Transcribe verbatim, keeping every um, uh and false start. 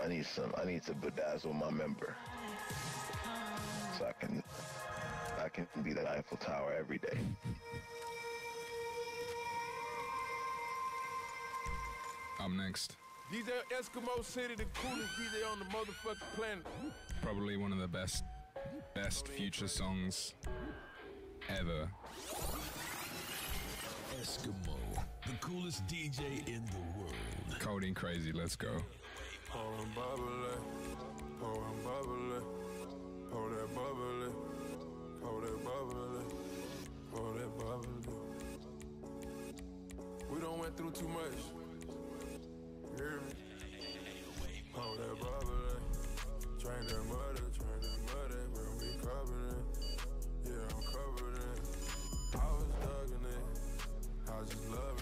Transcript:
I need some. I need to bedazzle my member so I can I can be the Eiffel Tower every day. Up next, D J Eskimo City, the coolest D J on the motherfucking planet. Probably one of the best, best Future songs ever. Eskimo, the coolest D J in the world. Codeine Crazy, let's go. Pour and bubbly, pour and bubbly, pour that bubbly, pour that bubbly, pour that bubbly. We done went through too much. You hear me? Pour that bubbly, train that muddy, train that muddy, when we covered it. Yeah, I'm covered it. I was thugging it, I just love